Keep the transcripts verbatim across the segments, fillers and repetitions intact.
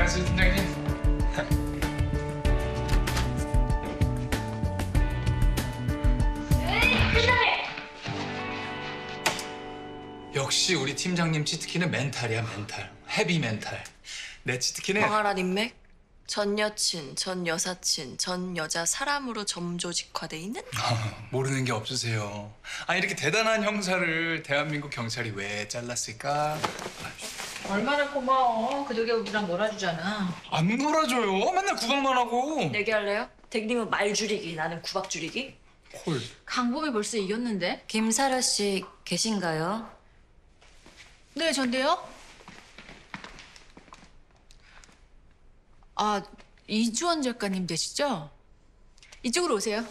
안녕하세요, 팀장님. 역시 우리 팀장님 치트키는 멘탈이야, 멘탈. 헤비 멘탈. 내 치트키는 광활한 인맥, 전 여친, 전 여사친, 전 여자 사람으로 점조직화돼 있는? 아, 모르는 게 없으세요. 아니 이렇게 대단한 형사를 대한민국 경찰이 왜 잘랐을까? 얼마나 고마워. 그 덕에 우리랑 놀아주잖아. 안 놀아줘요. 맨날 구박만 하고. 내기할래요? 댁님은 말 줄이기, 나는 구박 줄이기. 헐. 강범이 벌써 이겼는데? 김사라 씨 계신가요? 네, 전데요. 아, 이주원 작가님 되시죠? 이쪽으로 오세요.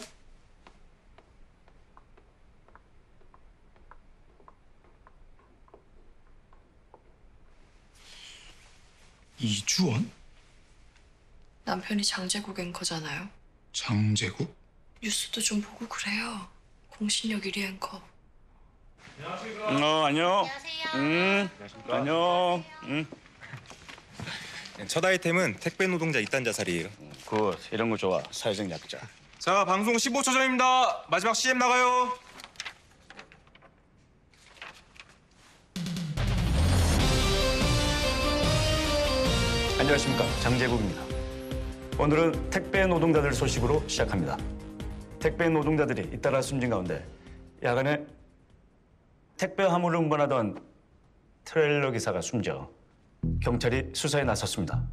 이주원? 남편이 장제국 앵커잖아요. 장제국? 뉴스도 좀 보고 그래요. 공신력 일 위 앵커. 어, 안녕. 응. 안녕. 응. 첫 아이템은 택배 노동자 이단 자살이에요. 굿. 이런 거 좋아. 사회적 약자. 자, 방송 십오 초 전입니다. 마지막 씨엠 나가요. 안녕하십니까. 장재국입니다. 오늘은 택배 노동자들 소식으로 시작합니다. 택배 노동자들이 잇따라 숨진 가운데 야간에 택배 화물을 운반하던 트레일러 기사가 숨져 경찰이 수사에 나섰습니다.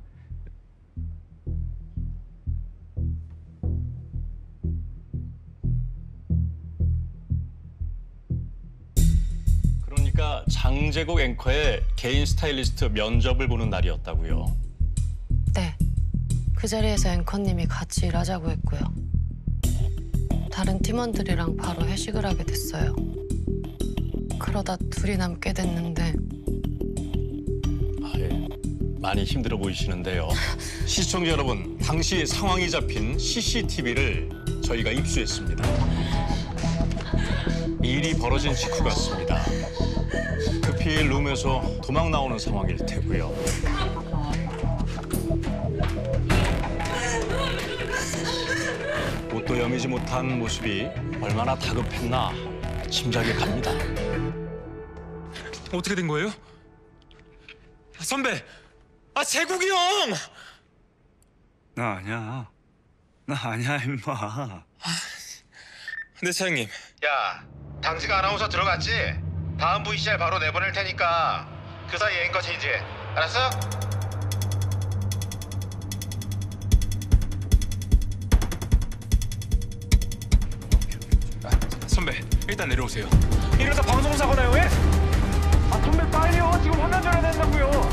그러니까 장제국 앵커의 개인 스타일리스트 면접을 보는 날이었다고요? 네. 그 자리에서 앵커님이 같이 일하자고 했고요. 다른 팀원들이랑 바로 회식을 하게 됐어요. 그러다 둘이 남게 됐는데 아, 예. 많이 힘들어 보이시는데요. 시청자 여러분, 당시 상황이 잡힌 씨씨티비를 저희가 입수했습니다. 일이 벌어진 직후 같습니다. 급히 룸에서 도망 나오는 상황일 테고요. 옷도 여미지 못한 모습이 얼마나 다급했나 짐작이 갑니다. 어떻게 된 거예요? 아, 선배! 아, 제국이 형! 나 아니야. 나 아니야, 임마. 네, 사장님. 야, 당직 아나운서 들어갔지? 다음 브이씨알 바로 내보낼 테니까 그 사이 앵커 체인지해. 알았어? 아, 선배, 일단 내려오세요. 이러다 방송사고 나요, 왜? 아, 선배 빨리요. 지금 화면 전화 된다고요.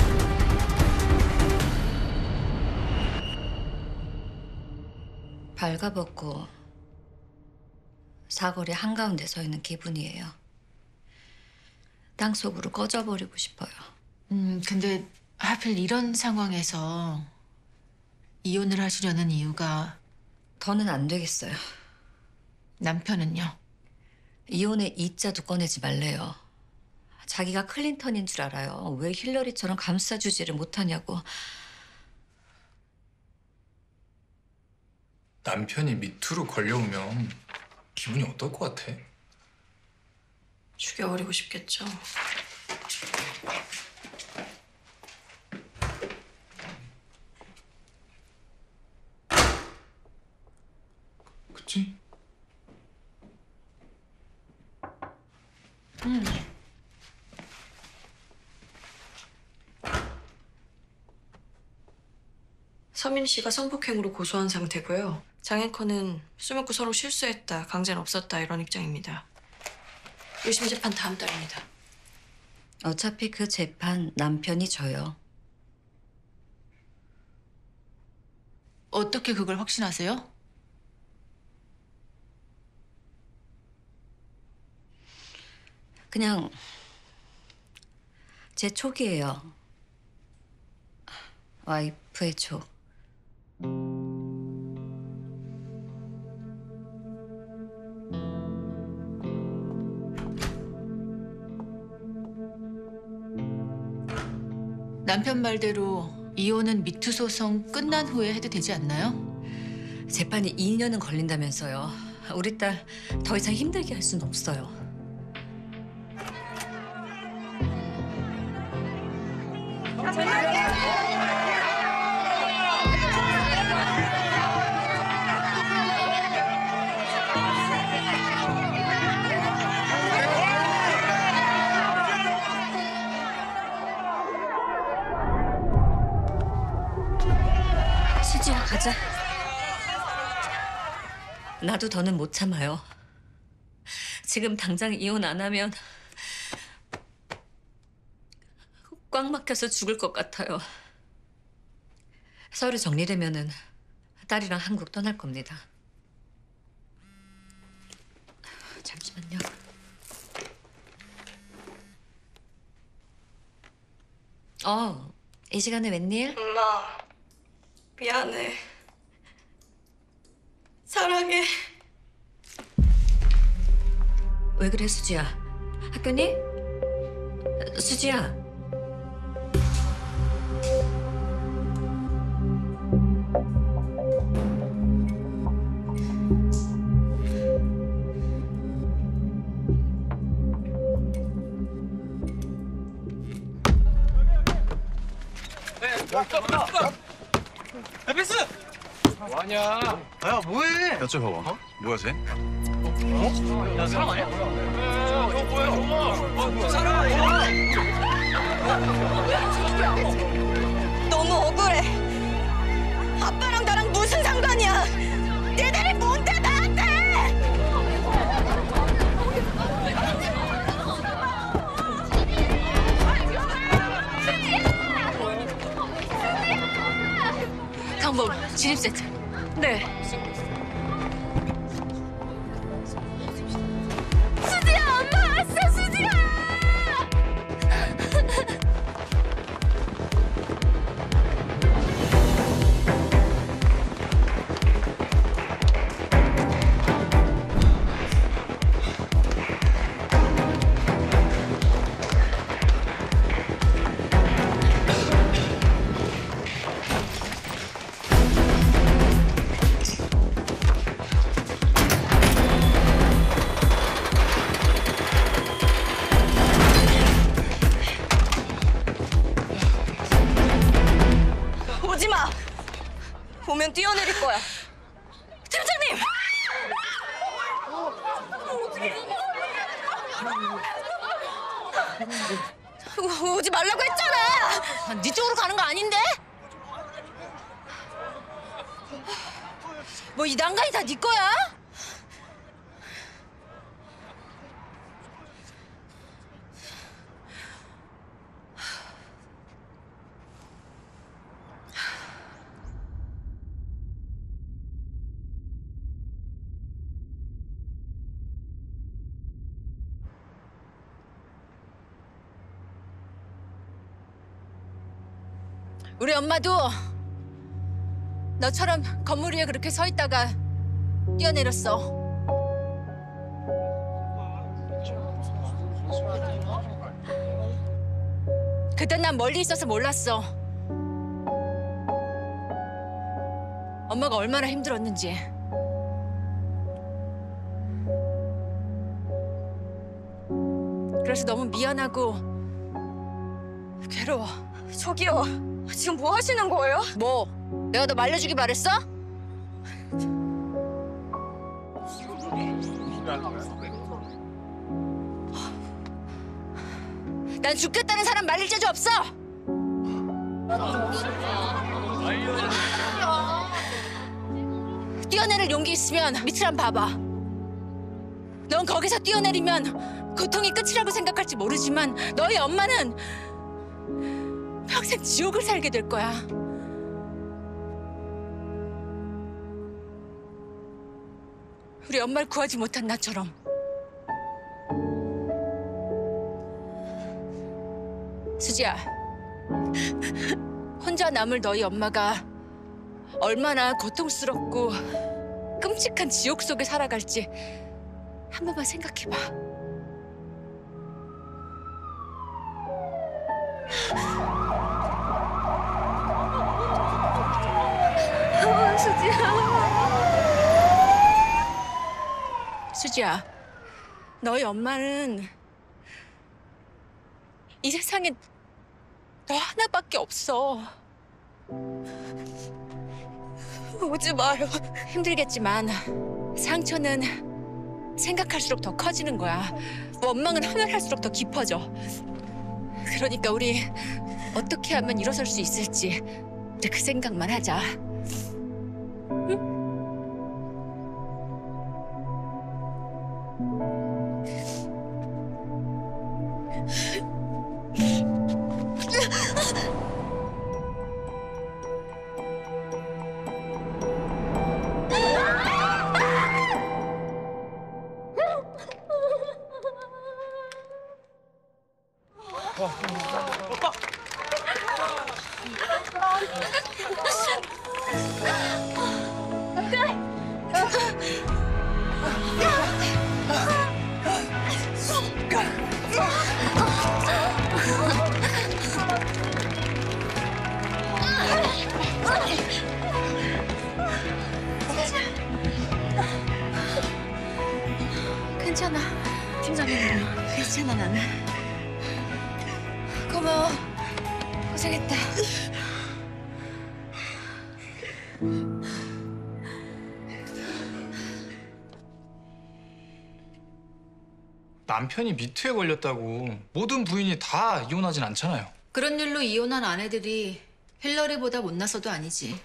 발가벗고 사거리 한가운데 서 있는 기분이에요. 땅속으로 꺼져버리고 싶어요. 음, 근데 하필 이런 상황에서 이혼을 하시려는 이유가 더는 안 되겠어요. 남편은요? 이혼의 이자도 꺼내지 말래요. 자기가 클린턴인 줄 알아요. 왜 힐러리처럼 감싸주지를 못하냐고. 남편이 미투로 걸려오면 기분이 어떨 것 같아? 죽여버리고 싶겠죠. 그치? 음. 서민 씨가 성폭행으로 고소한 상태고요. 장 앵커는 술 먹고 서로 실수했다, 강제는 없었다 이런 입장입니다. 일 심 재판 다음 달입니다. 어차피 그 재판 남편이 져요. 어떻게 그걸 확신하세요? 그냥 제 촉이에요. 와이프의 촉. 남편 말대로 이혼은 미투 소송 끝난 후에 해도 되지 않나요? 재판이 이 년은 걸린다면서요. 우리 딸 더 이상 힘들게 할 수는 없어요. 수지야, 가자. 나도 더는 못 참아요. 지금 당장 이혼 안 하면 꽉 막혀서 죽을 것 같아요. 서류 정리되면은 딸이랑 한국 떠날 겁니다. 잠시만요. 어, 이 시간에 웬일? 엄마, 미안해. 사랑해. 왜 그래, 수지야? 학교니? 수지야. 야 뭐해? 여쭤봐봐. 어? 뭐야 쟤? 야 사람 아니야? 너무 억울해. 아빠랑 나랑 무슨 상관이야? 니들이 뭔데 나한테? 강범 진입 세트. 네. 수지야, 엄마 왔어, 수지야! 오지 마. 오면 뛰어내릴 거야. 팀장님! 오- 오지 말라고 했잖아. 아, 네 쪽으로 가는 거 아닌데? 뭐 이 난간이 다 네 거야? 우리 엄마도 너처럼 건물 위에 그렇게 서 있다가 뛰어내렸어. 그땐 난 멀리 있어서 몰랐어. 엄마가 얼마나 힘들었는지. 그래서 너무 미안하고 괴로워. 저기요. 지금 뭐 하시는 거예요? 뭐? 내가 너 말려주기 바랬어? 난 죽겠다는 사람 말릴 재주 없어! 뛰어내릴 용기 있으면 밑을 한번 봐봐. 넌 거기서 뛰어내리면 고통이 끝이라고 생각할지 모르지만 너희 엄마는 평생 지옥을 살게 될 거야. 우리 엄마를 구하지 못한 나처럼. 수지야, 혼자 남을 너희 엄마가 얼마나 고통스럽고 끔찍한 지옥 속에 살아갈지 한 번만 생각해봐. 수지야. 너희 엄마는 이 세상에 너 하나밖에 없어. 오지 마요. 힘들겠지만 상처는 생각할수록 더 커지는 거야. 원망은 하면 할수록 더 깊어져. 그러니까 우리 어떻게 하면 일어설 수 있을지 이제 그 생각만 하자. 응? 괜찮아. 팀장님, 괜찮아 나는. 고마워. 고생했다. 남편이 미투에 걸렸다고 모든 부인이 다 이혼하진 않잖아요. 그런 일로 이혼한 아내들이 힐러리보다 못나서도 아니지.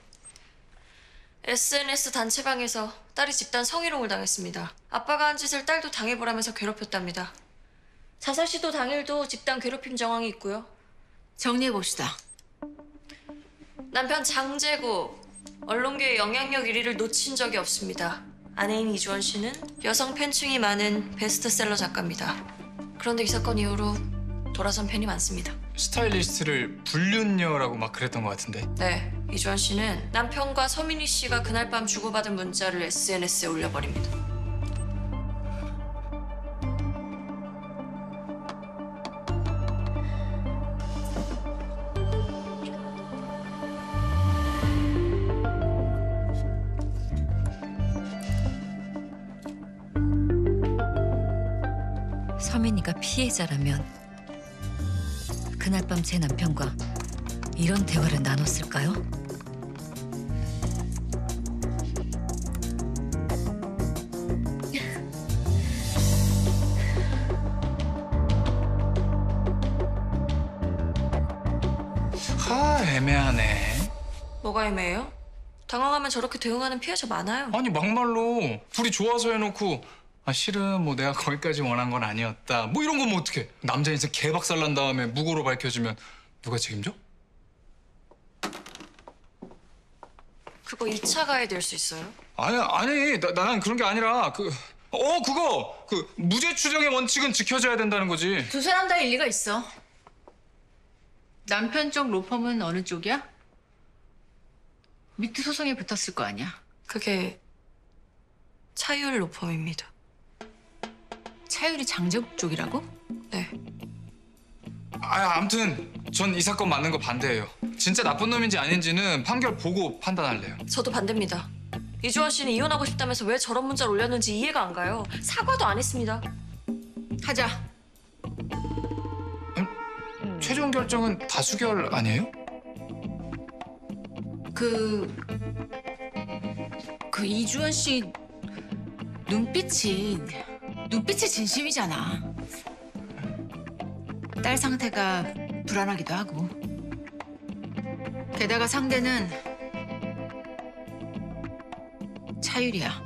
에스엔에스 단체방에서 딸이 집단 성희롱을 당했습니다. 아빠가 한 짓을 딸도 당해보라면서 괴롭혔답니다. 자살 시도 당일도 집단 괴롭힘 정황이 있고요. 정리해봅시다. 남편 장재구, 언론계의 영향력 일 위를 놓친 적이 없습니다. 아내인 이주원 씨는 여성 팬층이 많은 베스트셀러 작가입니다. 그런데 이 사건 이후로 돌아선 팬이 많습니다. 스타일리스트를 불륜녀라고 막 그랬던 것 같은데. 네, 이주원 씨는 남편과 서민희 씨가 그날 밤 주고받은 문자를 에스엔에스에 올려버립니다. 서민이가 피해자라면 그날 밤 제 남편과 이런 대화를 나눴을까요? 하, 애매하네. 뭐가 애매해요? 당황하면 저렇게 대응하는 피해자 많아요. 아니 막말로 둘이 좋아서 해놓고 아 실은 뭐 내가 거기까지 원한 건 아니었다 뭐 이런 거면 어떡해. 남자 인생 개박살 난 다음에 무고로 밝혀지면 누가 책임져? 그거 이 차 가해 될 수 있어요? 아니 아니 나, 나는 그런 게 아니라 그 어 그거 그 무죄 추정의 원칙은 지켜져야 된다는 거지. 두 사람 다 일리가 있어. 남편 쪽 로펌은 어느 쪽이야? 미투 소송에 붙었을 거 아니야. 그게 차율 로펌입니다. 차율이 장재국 쪽이라고? 네. 아 아무튼 전 이 사건 맞는 거 반대예요. 진짜 나쁜 놈인지 아닌지는 판결 보고 판단할래요. 저도 반대입니다. 이주원 씨는 이혼하고 싶다면서 왜 저런 문자를 올렸는지 이해가 안 가요. 사과도 안 했습니다. 하자. 아니, 최종 결정은 다수결 아니에요? 그... 그 이주원 씨 눈빛이... 눈빛이 진심이잖아. 딸 상태가 불안하기도 하고. 게다가 상대는 차율이야.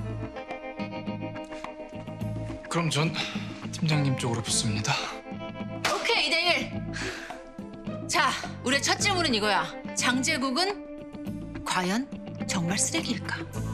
그럼 전 팀장님 쪽으로 붙습니다. 오케이, 이 대 일. 자, 우리의 첫 질문은 이거야. 장재국은 과연 정말 쓰레기일까?